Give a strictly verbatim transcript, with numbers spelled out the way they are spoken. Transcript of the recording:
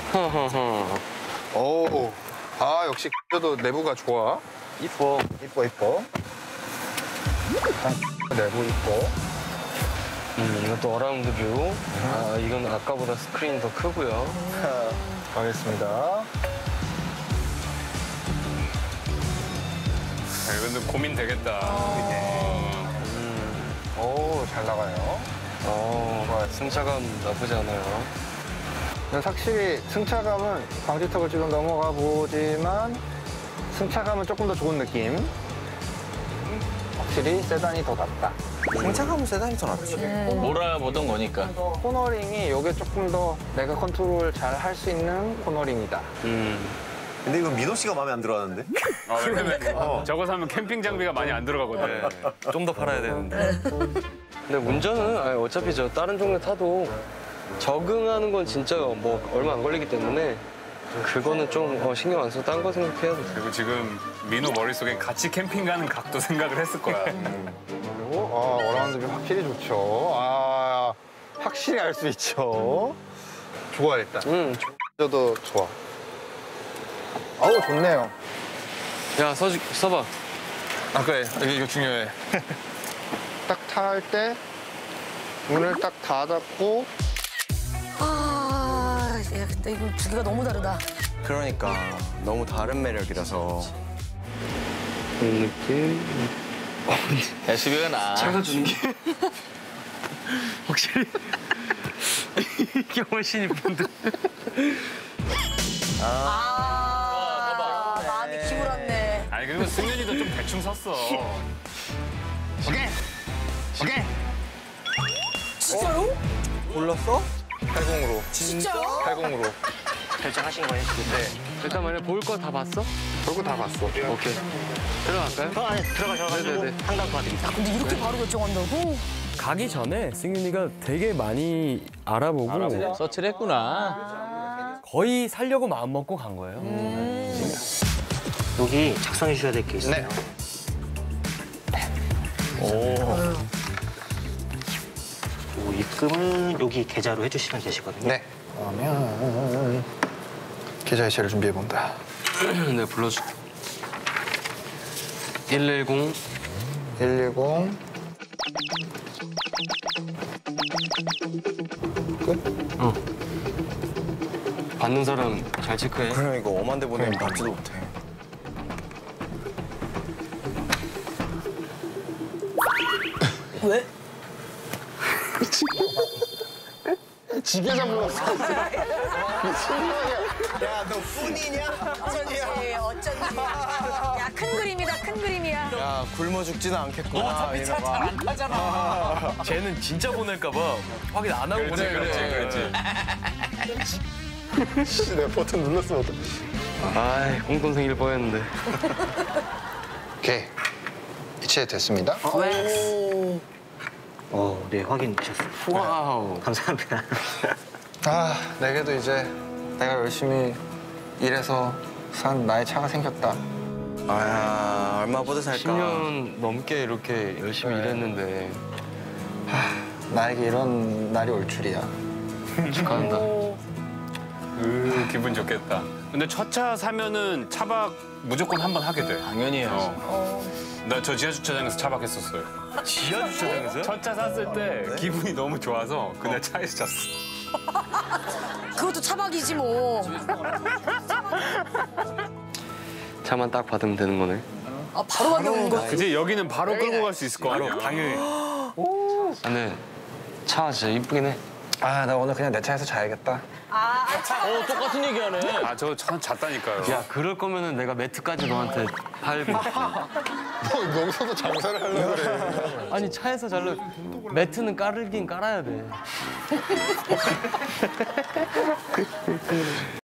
오, 아 역시 그래도 내부가 좋아. 이뻐. 이뻐 이뻐. 내부 이뻐. 음, 이것도 어라운드 뷰. 아, 이건 아까보다 스크린이 더 크고요. 가겠습니다. 아, 이건 고민 되겠다. 음, 오, 잘 나가요. 어, 승차감 나쁘지 않아요. 근데 확실히 승차감은 방지턱을 지금 넘어가 보지만 승차감은 조금 더 좋은 느낌. 확실히 세단이 더 낫다. 승차감은 세단이 더 낫지. 몰아보던 거니까. 코너링이 이게 조금 더 내가 컨트롤 잘 할 수 있는 코너링이다. 음, 근데 이건 민호 씨가 마음에 안 들어하는데? 아, 왜냐면 저거 사면 캠핑 장비가 많이 안 들어가거든. 좀 더 팔아야 되는데. 근데 운전은 아니, 어차피 저 다른 종류 타도 적응하는 건 진짜 뭐 얼마 안 걸리기 때문에 그거는 좀 어, 신경 안 써도 딴 거 생각해야 돼. 그리고 지금 민호 머릿속엔 같이 캠핑 가는 각도 생각을 했을 거야. 그리고 아, 어라운드 뷰 확실히 좋죠. 아, 확실히 알 수 있죠. 좋아 일단. 음, 저도 좋아. 아우 좋네요. 야, 써주, 써봐. 아 그래 이게 이거 중요해. 딱 탈 때 문을 딱 닫았고 아, 야, 근데 이거 두 개가 너무 다르다. 그러니까 너무 다른 매력이라서. 그런 느낌. 에스유브이가 나. 차가 주는 게 확실히 이게 훨씬 이쁜데. 아, 마음이 기울었네. 아니 그리고 승윤이도 좀 대충 섰어. 오케이 오케이 진짜로? 골랐어? 팔공으로 진짜로? 팔공으로 결정하신 거예요? 네 잠깐만요, 볼 거 다 봤어? 결국 다 봤어. 오케이. 들어갈까요? 그 안에 들어가셔가지고 네네네. 상담 도와드립니다. 근데 이렇게 바로 결정한다고? 가기 전에 승윤이가 되게 많이 알아보고 서치를 했구나. 거의 살려고 마음 먹고 간 거예요. 여기 작성해 주셔야 될 게 있어요. 네. 요 입금은 여기 계좌로 해주시면 되시거든요. 네. 그러면 계좌이체를 준비해 본다. 네, 불러줄게. 일일공. 일일공 어. 받는 사람 잘 체크해. 그럼 이거 엄한데 보내면 받지도 못해. 왜? 지게자 불렀어. 야, 너 뿐이냐? 어쩐지, 어쩐지. 야, 큰 그림이다, 큰 그림이야. 야, 굶어 죽지는 않겠구나. 이놈아. 쟤는 진짜 보낼까 봐 확인 안 하고 그렇지, 보낼까 봐. 그렇지, 그렇지. 씨, 내가 버튼 눌렀으면 어떡해. 아이, 공동생일 뻔했는데. 오케이. 이체 됐습니다. 어, 네, 확인 되셨어요. 와우. 감사합니다. 아, 내게도 이제 내가 열심히 일해서 산 나의 차가 생겼다. 아, 얼마보다 살까? 십 년 넘게 이렇게 열심히 그래. 일했는데 나에게 이런 날이 올 줄이야. 축하한다. 으, 기분 좋겠다. 근데 첫 차 사면은 차박 무조건 한 번 하게 돼. 당연히 해야지. 나 저 지하 주차장에서 차박했었어요. 지하 주차장에서요? 첫 차 샀을 때 기분이 너무 좋아서 그냥 차에서 잤어. 그것도 차박이지 뭐. 차만 딱 받으면 되는 거네. 아, 바로 가져오는 거. 그치 여기는 바로 끌고 갈 수 있을 거 아니야. 당연히. 아, 근데 차 진짜 이쁘긴 해. 아, 나 오늘 그냥 내 차에서 자야겠다. 어, 똑같은 얘기하네. 아 저 차 잤다니까요. 야, 그럴 거면은 내가 매트까지 너한테 팔고. 너 여기서도 장사를 하려고 그래. 아니, 차에서 잘래. 매트는 깔긴 깔아야 돼.